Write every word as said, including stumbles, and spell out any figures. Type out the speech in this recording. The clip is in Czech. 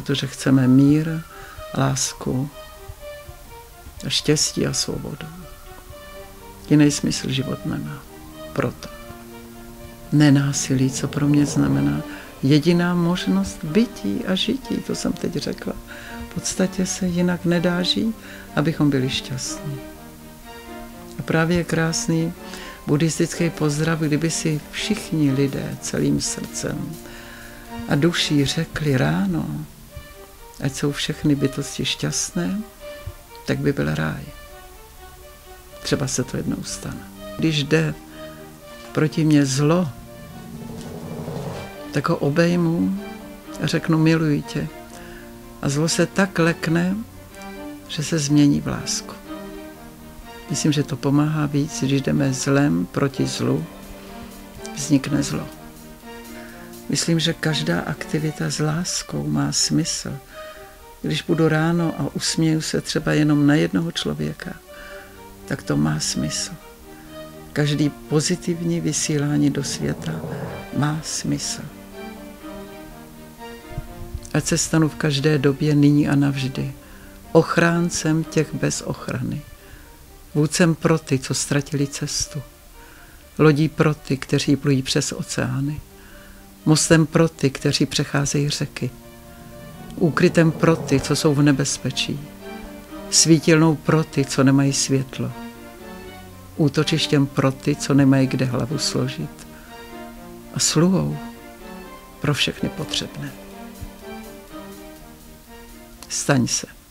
protože chceme mír, lásku, a štěstí a svobodu. Jiný smysl život nemá. Proto nenásilí, co pro mě znamená jediná možnost bytí a žití, to jsem teď řekla. V podstatě se jinak nedá žít, abychom byli šťastní. A právě je krásný buddhistický pozdrav, kdyby si všichni lidé celým srdcem a duší řekli ráno, ať jsou všechny bytosti šťastné, tak by byl ráj. Třeba se to jednou stane. Když jde proti mně zlo, tak ho obejmu a řeknu miluji tě. A zlo se tak lekne, že se změní v lásku. Myslím, že to pomáhá víc, když jdeme zlem proti zlu, vznikne zlo. Myslím, že každá aktivita s láskou má smysl. Když budu ráno a usměju se třeba jenom na jednoho člověka, tak to má smysl. Každý pozitivní vysílání do světa má smysl. Ať se stanu v každé době, nyní a navždy, ochráncem těch bez ochrany, vůdcem pro ty, co ztratili cestu, lodí pro ty, kteří plují přes oceány, mostem pro ty, kteří přecházejí řeky, úkrytem pro ty, co jsou v nebezpečí, svítilnou pro ty, co nemají světlo, útočištěm pro ty, co nemají kde hlavu složit a sluhou pro všechny potřebné. Staň se.